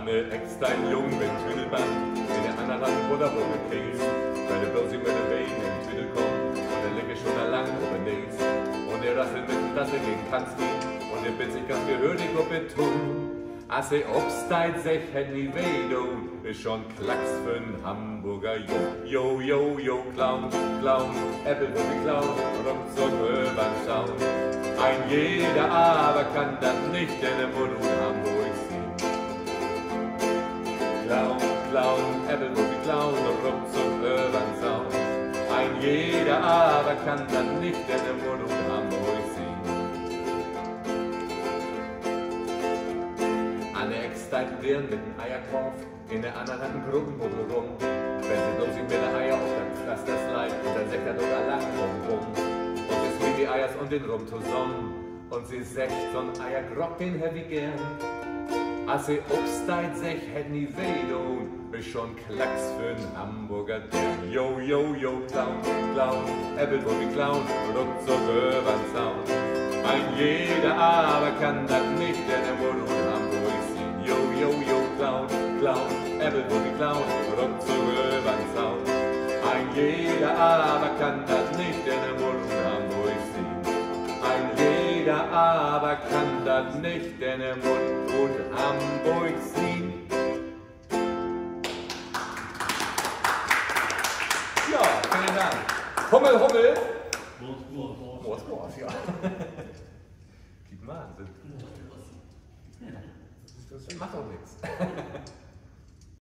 Anne Eckstein jung mit Tüdelband, in der anderen Bruderwohne Kings. Wenn der bloß über den Wehen in Tüdel kommt, und der Linke schon lang oben links. Und der Rassel mit dem Dassel gegen Kanzli, und der Bitz sich ganz gehörig ob tun. Als er obsteit sich hätt nie weh tun, ist schon Klacks für'n Hamburger Jo, jo, jo, Clown, Clown, Äppel wo die Clown, ruckzuck übern Zaun. Ein jeder aber kann das nicht, denn er muss nun Hamburg sehen. Clown, Clown, Äppel wo die Clown, ruckzuck übern Zaun. Ein jeder aber kann das nicht, denn er muss nun Hamburg sehen. Anne Eckstein wären mit dem Eierkorb, in der anderen hat einen Gruppenbuddel rum. Wenn sie bloß ihm mit der Eier auf, dann flasst das Leid und dann sägt er sogar lang rum. Und sie swingt die Eiers und den Rum zusammen. Und sie sägt so'n Eiergrog, den hätt ich gern. Als sie obsteit sich hätt nie weh tun, ist schon Klacks für'n Hamburger der Jo, jo, jo, Clown, Clown, Äppel wo die Clown, ruckzuck übern Zaun. Ein jeder aber kann das nicht, denn er muss nun Hamburg sehen. Jo, jo, jo, Clown, Clown, Äppel wo die Clown, ruckzuck übern Zaun. Ein jeder aber kann das nicht, denn er muss nun Hamburg sehen. Ein jeder aber kann das nicht, denn er muss nun Hamburg sehen. Ja, vielen Dank. Hummel, Hummel. Wurst, ja. Gib mal, das macht doch nichts.